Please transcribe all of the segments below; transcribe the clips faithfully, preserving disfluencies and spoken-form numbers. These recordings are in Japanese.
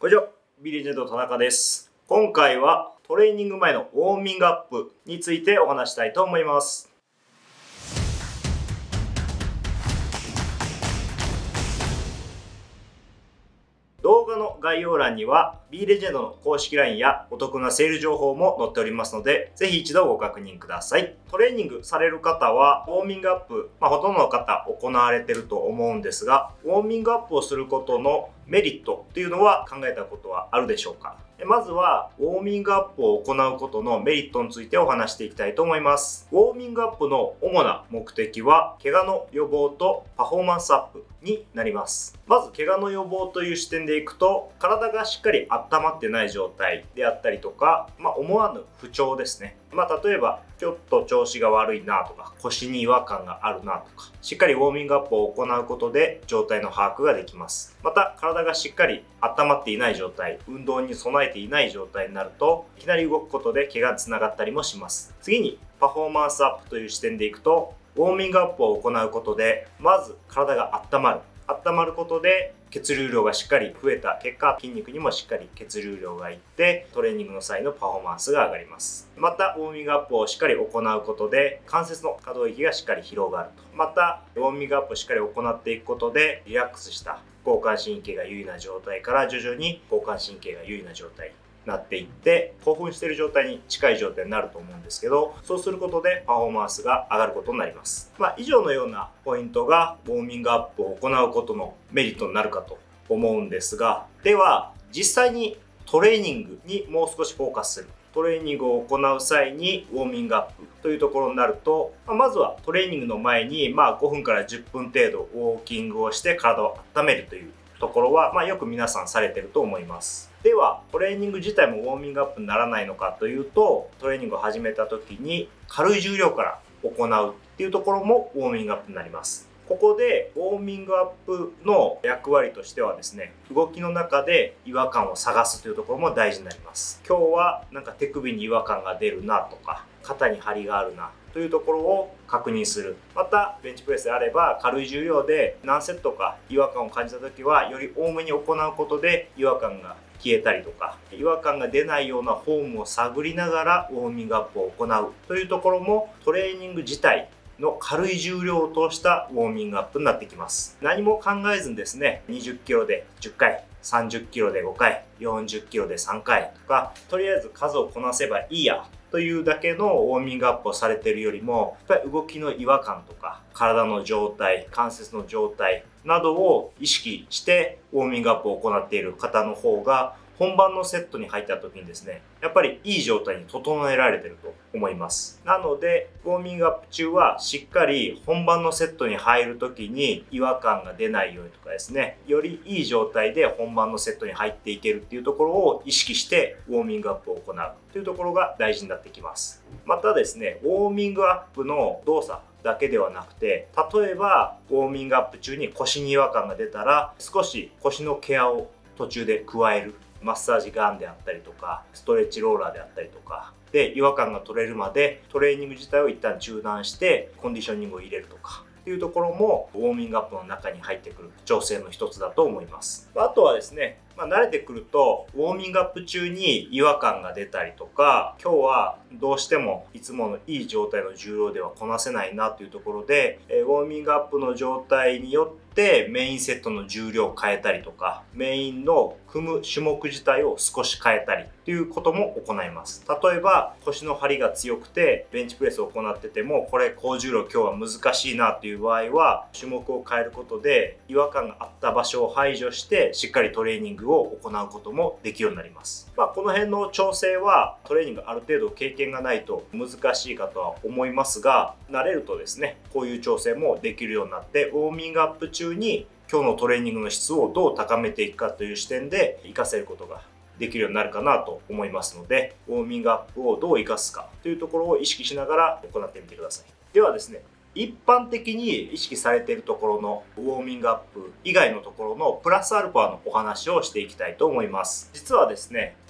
こんにちは、ビリージェント田中です。今回はトレーニング前のウォーミングアップについてお話したいと思います。動画の概要欄には B レジェンドの公式 ライン やお得なセール情報も載っておりますので、ぜひ一度ご確認ください。トレーニングされる方はウォーミングアップ、まあ、ほとんどの方行われていると思うんですが、ウォーミングアップをすることのメリットっていうのは考えたことはあるでしょうか？まずはウォーミングアップを行うことのメリットについてお話していきたいと思います。ウォーミングアップの主な目的は怪我の予防とパフォーマンスアップになります。まず怪我の予防という視点でいくと、体がしっかり温まってない状態であったりとか、まあ、思わぬ不調ですね。まあ、例えばちょっと調子が悪いなとか、腰に違和感があるなとか、しっかりウォーミングアップを行うことで状態の把握ができます。また体がしっかり温まっていない状態、運動に備えていない状態になると、いきなり動くことで怪我につながったりもします。次にパフォーマンスアップという視点でいくと、ウォーミングアップを行うことでまず体が温まる。温まることで血流量がしっかり増えた結果、筋肉にもしっかり血流量がいってトレーニングの際のパフォーマンスが上がります。またウォーミングアップをしっかり行うことで関節の可動域がしっかり広がると。またウォーミングアップをしっかり行っていくことでリラックスした交感神経が優位な状態から徐々に交感神経が優位な状態なっていって興奮している状態に近い状態になると思うんですけど、そうすることでパフォーマンスが上がることになります。まあ、以上のようなポイントがウォーミングアップを行うことのメリットになるかと思うんですが、では実際にトレーニングにもう少しフォーカスする。トレーニングを行う際にウォーミングアップというところになると、まずはトレーニングの前にまあごふんからじゅっぷん程度ウォーキングをして体を温めるというところは、まあ、よく皆さんされてると思います。ではトレーニング自体もウォーミングアップにならないのかというと、トレーニングを始めた時に軽い重量から行うっていうところもウォーミングアップになります。ここでウォーミングアップの役割としてはですね、動きの中で違和感を探すというところも大事になります。今日はなんか手首に違和感が出るなとか、肩に張りがあるなというところを確認する。またベンチプレスであれば軽い重量で何セットか違和感を感じた時はより多めに行うことで違和感が消えたりとか、違和感が出ないようなフォームを探りながらウォーミングアップを行うというところもトレーニング自体の軽い重量を通したウォーミングアップになってきます。何も考えずにですね、にじゅっキロでじゅっかい、さんじゅっキロでごかい、よんじゅっキロでさんかいとか、とりあえず数をこなせばいいやというだけのウォーミングアップをされているよりも、やっぱり動きの違和感とか体の状態、関節の状態などを意識してウォーミングアップを行っている方の方が本番のセットに入った時にですね、やっぱりいい状態に整えられていると思います。なのでウォーミングアップ中はしっかり本番のセットに入る時に違和感が出ないようにとかですね、よりいい状態で本番のセットに入っていけるっていうところを意識してウォーミングアップを行うというところが大事になってきます。またですね、ウォーミングアップの動作だけではなくて、例えばウォーミングアップ中に腰に違和感が出たら少し腰のケアを途中で加える。マッサージガンであったりとかストレッチローラーであったりとかで違和感が取れるまでトレーニング自体を一旦中断してコンディショニングを入れるとかっていうところもウォーミングアップの中に入ってくる調整の一つだと思います。あとはですね、まあ、慣れてくるとウォーミングアップ中に違和感が出たりとか、今日はどうしてもいつものいい状態の重量ではこなせないなというところで、ウォーミングアップの状態によってメインセットの重量を変えたりとか、メインの組む種目自体を少し変えたりということも行います。例えば腰の張りが強くてベンチプレスを行ってても、これ高重量今日は難しいなという場合は種目を変えることで違和感があった場所を排除してしっかりトレーニングを行うこともできるようになります。まあ、この辺の調整はトレーニングある程度経験がないと難しいかとは思いますが、慣れるとですね、こういう調整もできるようになって、ウォーミングアップ中に今日のトレーニングの質をどう高めていくかという視点で活かせることができるようになるかなと思いますので、ウォーミングアップをどう活かすかというところを意識しながら行ってみてください。ではですね、一般的に意識されているところのウォーミングアップ以外のところのプラスアルファのお話をしていきたいと思います。実はですね、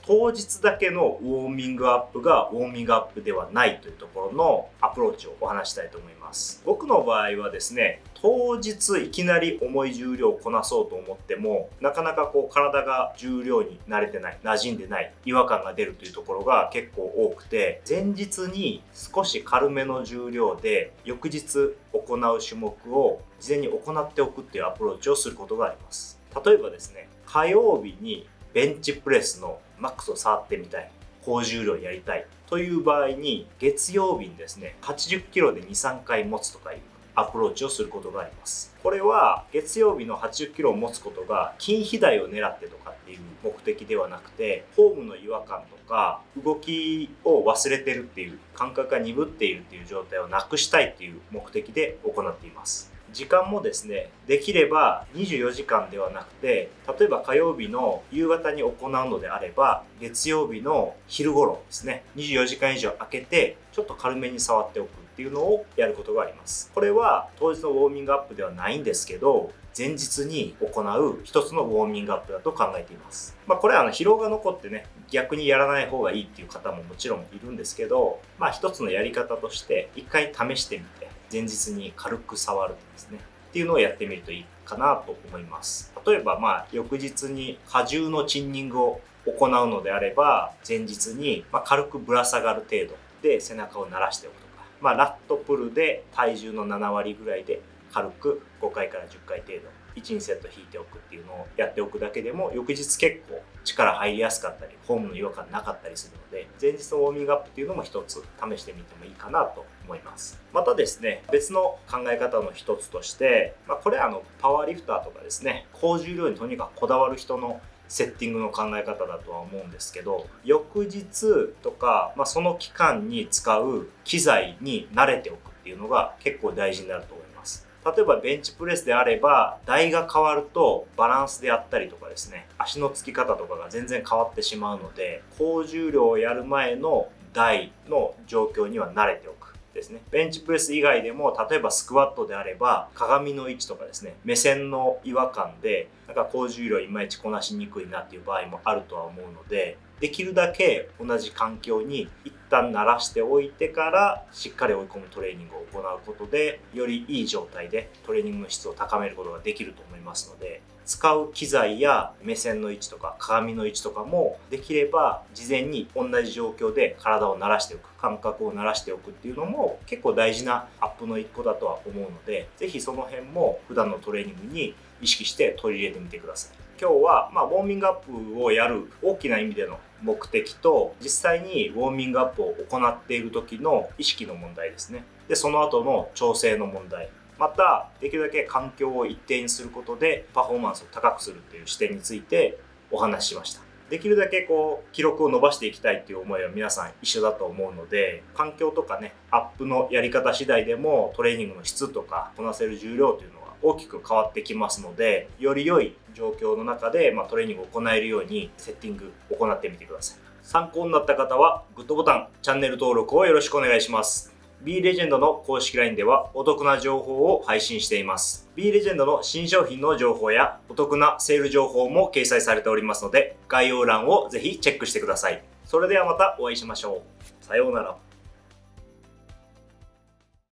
当日だけのウォーミングアップがウォーミングアップではないというところのアプローチをお話したいと思います。僕の場合はですね、当日いきなり重い重量をこなそうと思っても、なかなかこう体が重量に慣れてない、馴染んでない、違和感が出るというところが結構多くて、前日に少し軽めの重量で翌日行う種目を事前に行っておくっていうアプローチをすることがあります。例えばですね、火曜日にベンチプレスのマックスを触ってみたい、高重量やりたいという場合に、月曜日にですね、はちじゅっキロでに、さんかい持つとかいうアプローチをすることがあります。これは月曜日のはちじゅっキロを持つことが筋肥大を狙ってとかっていう目的ではなくて、フォームの違和感とか動きを忘れてるっていう感覚が鈍っているっていう状態をなくしたいっていう目的で行っています。時間もですね、できればにじゅうよじかんではなくて、例えば火曜日の夕方に行うのであれば、月曜日の昼頃ですね、にじゅうよじかん以上空けてちょっと軽めに触っておくっていうのをやることがあります。これは当日のウォーミングアップではないんですけど、前日に行う一つのウォーミングアップだと考えています。まあこれはあの疲労が残ってね、逆にやらない方がいいっていう方ももちろんいるんですけど、まあ一つのやり方として一回試してみて、前日に軽く触るですねっていうのをやってみるといいかなと思います。例えばまあ翌日に荷重のチンニングを行うのであれば、前日にまあ軽くぶら下がる程度で背中を慣らしておくとか、まあラットプルで体重のななわりぐらいで軽くごかいからじゅっかい程度いち、にセット引いておくっていうのをやっておくだけでも、翌日結構力入りやすかったりフォームの違和感なかったりするので、前日のウォーミングアップっていうのも一つ試してみてもいいかなと思います。またですね、別の考え方の一つとして、まあ、これはあのパワーリフターとかですね、高重量にとにかくこだわる人のセッティングの考え方だとは思うんですけど、翌日とか、まあ、その期間に使う機材に慣れておくっていうのが結構大事になると思います。例えばベンチプレスであれば、台が変わるとバランスであったりとかですね、足のつき方とかが全然変わってしまうので、高重量をやる前の台の状況には慣れておくですね。ベンチプレス以外でも、例えばスクワットであれば鏡の位置とかですね、目線の違和感でなんか高重量いまいちこなしにくいなっていう場合もあるとは思うので、できるだけ同じ環境に一旦慣らしておいてからしっかり追い込むトレーニングを行うことで、よりいい状態でトレーニングの質を高めることができると思いますので、使う機材や目線の位置とか鏡の位置とかもできれば事前に同じ状況で体を慣らしておく、感覚を慣らしておくっていうのも結構大事なアップの一個だとは思うので、ぜひその辺も普段のトレーニングに意識して取り入れてみてください。今日はまあウォーミングアップをやる大きな意味での目的と、実際にウォーミングアップを行っている時の意識の問題ですね。で、その後の調整の問題。また、できるだけ環境を一定にすることでパフォーマンスを高くするという視点についてお話ししました。できるだけこう記録を伸ばしていきたいっていう思いは皆さん一緒だと思うので、環境とかね、アップのやり方次第でもトレーニングの質とかこなせる重量というのは大きく変わってきますので、より良い状況の中で、まあ、トレーニングを行えるようにセッティングを行ってみてください。参考になった方はグッドボタン、チャンネル登録をよろしくお願いします。B レジェンドの公式 ライン ではお得な情報を配信しています。B レジェンドの新商品の情報やお得なセール情報も掲載されておりますので、概要欄をぜひチェックしてください。それではまたお会いしましょう。さようなら。